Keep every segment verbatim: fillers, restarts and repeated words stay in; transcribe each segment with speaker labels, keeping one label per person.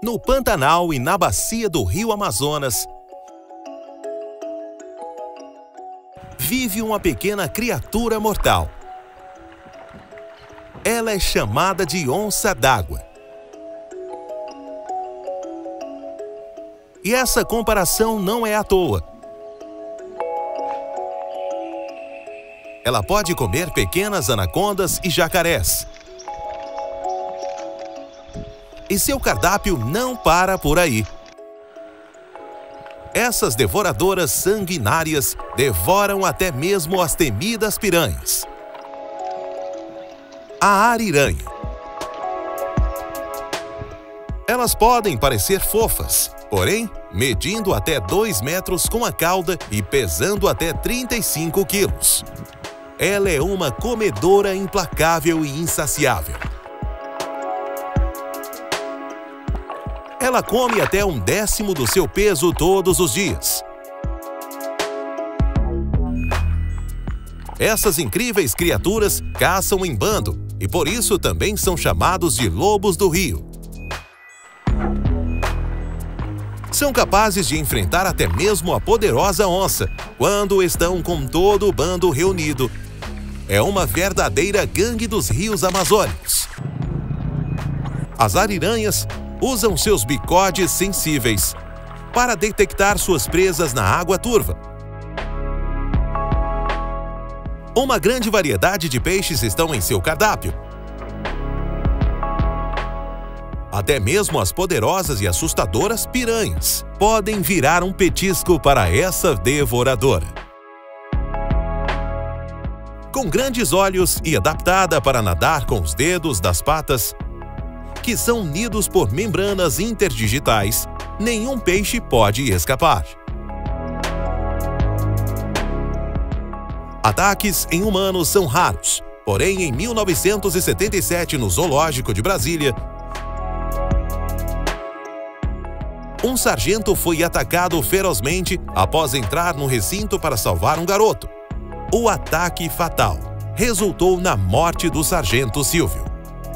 Speaker 1: No Pantanal e na bacia do Rio Amazonas, vive uma pequena criatura mortal. Ela é chamada de onça d'água. E essa comparação não é à toa. Ela pode comer pequenas anacondas e jacarés. E seu cardápio não para por aí. Essas devoradoras sanguinárias devoram até mesmo as temidas piranhas. A ariranha. Elas podem parecer fofas, porém, medindo até dois metros com a cauda e pesando até trinta e cinco quilos. Ela é uma comedora implacável e insaciável. Ela come até um décimo do seu peso todos os dias. Essas incríveis criaturas caçam em bando e por isso também são chamados de lobos do rio. São capazes de enfrentar até mesmo a poderosa onça quando estão com todo o bando reunido. É uma verdadeira gangue dos rios amazônicos. As ariranhas usam seus bigodes sensíveis para detectar suas presas na água turva. Uma grande variedade de peixes estão em seu cardápio. Até mesmo as poderosas e assustadoras piranhas podem virar um petisco para essa devoradora. Com grandes olhos e adaptada para nadar com os dedos das patas, que são unidos por membranas interdigitais, nenhum peixe pode escapar. Ataques em humanos são raros, porém em mil novecentos e setenta e sete, no Zoológico de Brasília, um sargento foi atacado ferozmente após entrar no recinto para salvar um garoto. O ataque fatal resultou na morte do sargento Silvio.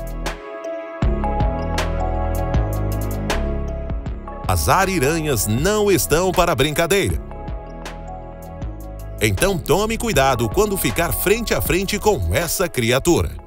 Speaker 1: As ariranhas não estão para brincadeira. Então tome cuidado quando ficar frente a frente com essa criatura.